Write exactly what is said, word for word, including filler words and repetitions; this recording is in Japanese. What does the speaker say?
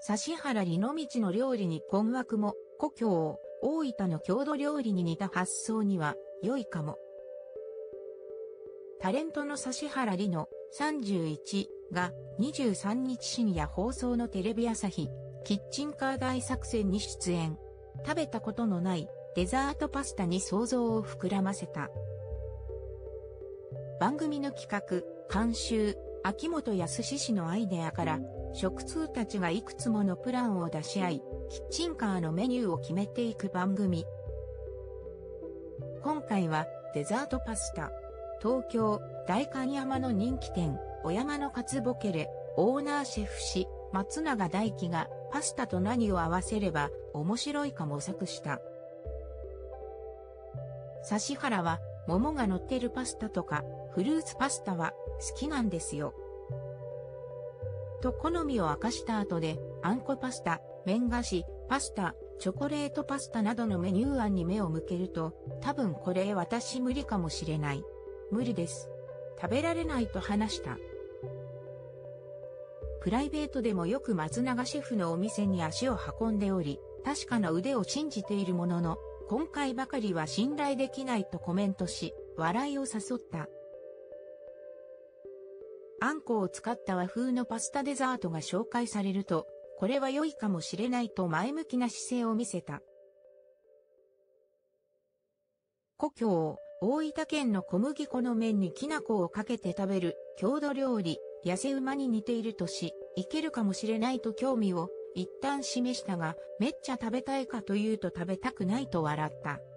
指原里の道の料理に困惑も、故郷、大分の郷土料理に似た発想には良いかも。タレントの指原里のさんじゅういちがにじゅうさんにち深夜放送のテレビ朝日キッチンカー大作戦に出演。食べたことのないデザートパスタに想像を膨らませた。番組の企画、監修、秋元康氏のアイデアから食通たちがいくつものプランを出し合い、キッチンカーのメニューを決めていく番組。今回はデザートパスタ。東京、代官山の人気店、お山のカツボケレ、オーナーシェフ氏、松永大輝がパスタと何を合わせれば面白いか模索した。指原は桃が乗ってるパスタとかフルーツパスタは好きなんですよ。と好みを明かした後で、あんこパスタ、麺菓子、パスタ、チョコレートパスタなどのメニュー案に目を向けると、多分これ私無理かもしれない。無理です。食べられないと話した。プライベートでもよく松永シェフのお店に足を運んでおり、確かな腕を信じているものの、今回ばかりは信頼できないとコメントし、笑いを誘った。あんこを使った和風のパスタデザートが紹介されると、これは良いかもしれないと前向きな姿勢を見せた。故郷、大分県の小麦粉の麺にきな粉をかけて食べる郷土料理、痩せ馬に似ているとし、いけるかもしれないと興味を一旦示したが、めっちゃ食べたいかというと食べたくないと笑った。